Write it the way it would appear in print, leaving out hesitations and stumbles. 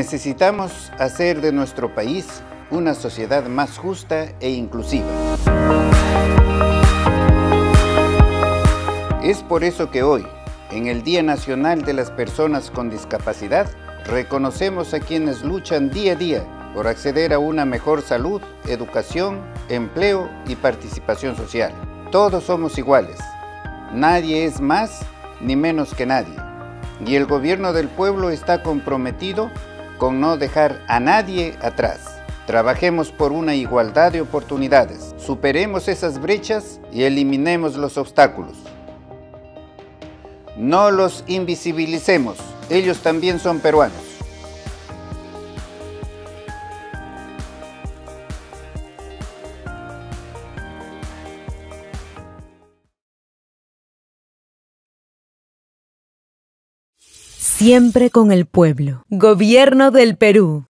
Necesitamos hacer de nuestro país una sociedad más justa e inclusiva. Es por eso que hoy, en el Día Nacional de las Personas con Discapacidad, reconocemos a quienes luchan día a día por acceder a una mejor salud, educación, empleo y participación social. Todos somos iguales. Nadie es más ni menos que nadie. Y el gobierno del pueblo está comprometido con no dejar a nadie atrás. Trabajemos por una igualdad de oportunidades. Superemos esas brechas y eliminemos los obstáculos. No los invisibilicemos. Ellos también son peruanos. Siempre con el pueblo. Gobierno del Perú.